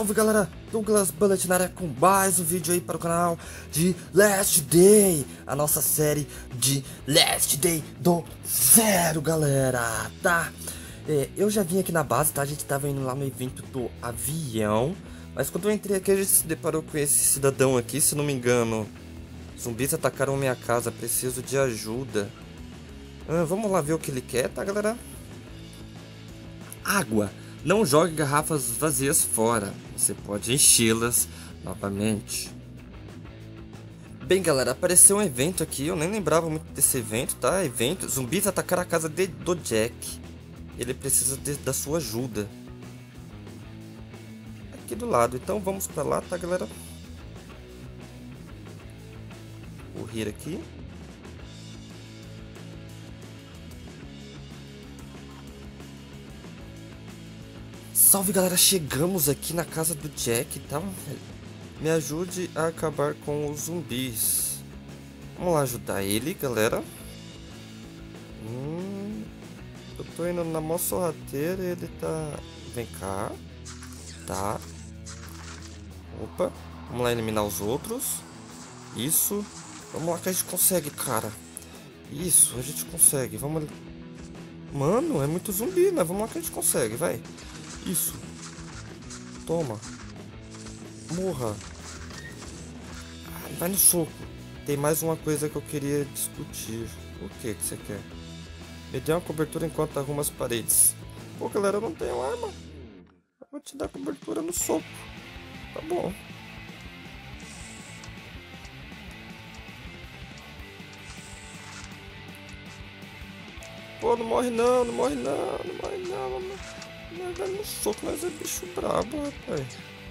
Salve galera, Douglas Bullet na área com mais um vídeo aí para o canal de Last Day, a nossa série de Last Day do Zero, galera, tá? Eu já vim aqui na base, tá? A gente tava indo lá no evento do avião, mas quando eu entrei aqui a gente se deparou com esse cidadão aqui, se não me engano. Zumbis atacaram minha casa, preciso de ajuda. Vamos lá ver o que ele quer, tá galera? Água. Não jogue garrafas vazias fora, você pode enchê-las novamente. Bem galera, apareceu um evento aqui, eu nem lembrava muito desse evento, tá? Evento, zumbis atacaram a casa do Jack. Ele precisa da sua ajuda. Aqui do lado, então vamos pra lá, tá galera? Correr aqui. Salve galera, chegamos aqui na casa do Jack, tá? Me ajude a acabar com os zumbis. Vamos lá ajudar ele, galera. Eu tô indo na mó sorrateira e ele tá... Vem cá. Tá. Opa. Vamos lá eliminar os outros. Isso. Vamos lá que a gente consegue, cara. Isso, a gente consegue. Vamos... Mano, é muito zumbi, né? Vamos lá que a gente consegue, vai. Isso. Toma. Morra. Vai no soco. Tem mais uma coisa que eu queria discutir. O que você quer? Me dê uma cobertura enquanto arruma as paredes. Pô, galera, eu não tenho arma. Eu vou te dar cobertura no soco. Tá bom. Pô, não morre não, não morre não, não morre não. Mas vai no soco, mas é bicho brabo, rapaz.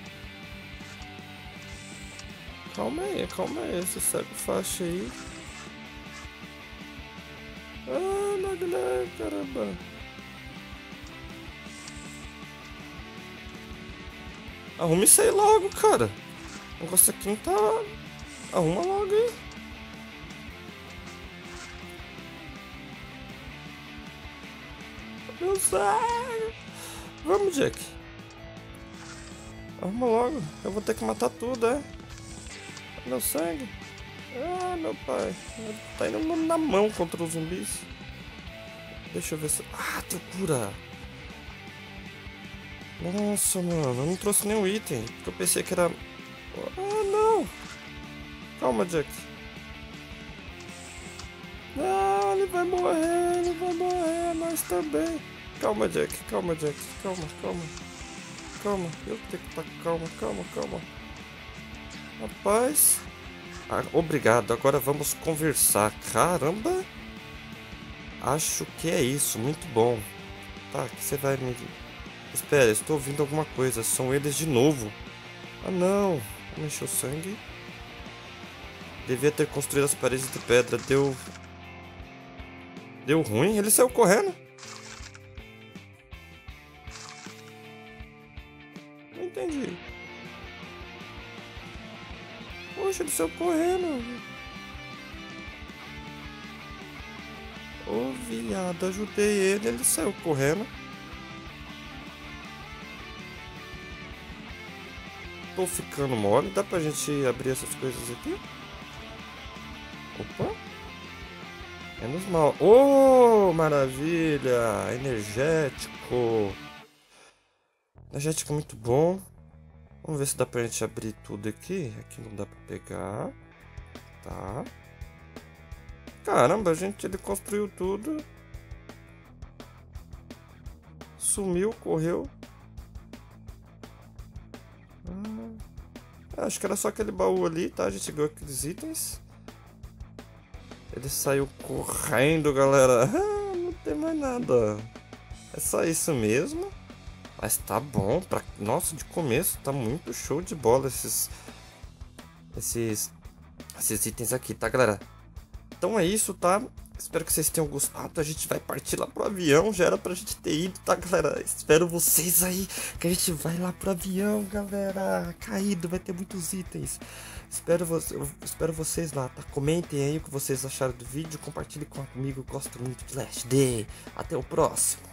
Calma aí, esse cego faixa aí. Ah, Magné, caramba. Arrume isso aí logo, cara. O negócio aqui não tá... Arruma logo aí. Meu cego. Vamos, Jack. Arruma logo. Eu vou ter que matar tudo, é? Meu sangue. Ah, meu pai. Tá indo na mão contra os zumbis. Deixa eu ver se... Ah, tem cura. Nossa, mano. Eu não trouxe nenhum item. Porque eu pensei que era... Ah, não. Calma, Jack. Não, ele vai morrer. Nós também. Calma, Jack. Calma. Eu tenho que estar calma. Rapaz. Obrigado. Agora vamos conversar. Caramba. Acho que é isso. Muito bom. Tá, que você vai me... Espera, estou ouvindo alguma coisa. São eles de novo. Ah, não. Vamos encher o sangue. Devia ter construído as paredes de pedra. Deu ruim. Ele saiu correndo. Não entendi. Poxa, ele saiu correndo. Ô, viado, ajudei ele saiu correndo. Tô ficando mole. Dá pra gente abrir essas coisas aqui? Opa. Menos mal. Oh, maravilha. Energético. Energético muito bom. Vamos ver se dá pra gente abrir tudo aqui. Aqui não dá pra pegar. Tá. Caramba, gente, ele construiu tudo. Sumiu, correu. Acho que era só aquele baú ali, tá? A gente ganhou aqueles itens. Ele saiu correndo, galera. Não tem mais nada. É só isso mesmo. Mas tá bom. Nossa, de começo tá muito show de bola esses itens aqui, tá, galera? Então é isso, tá? Espero que vocês tenham gostado. A gente vai partir lá pro avião. Já era pra gente ter ido, tá, galera? Espero vocês aí, que a gente vai lá pro avião, galera. Caído, vai ter muitos itens. Eu espero vocês lá, tá? Comentem aí o que vocês acharam do vídeo. Compartilhem comigo, eu gosto muito de Last Day. Até o próximo.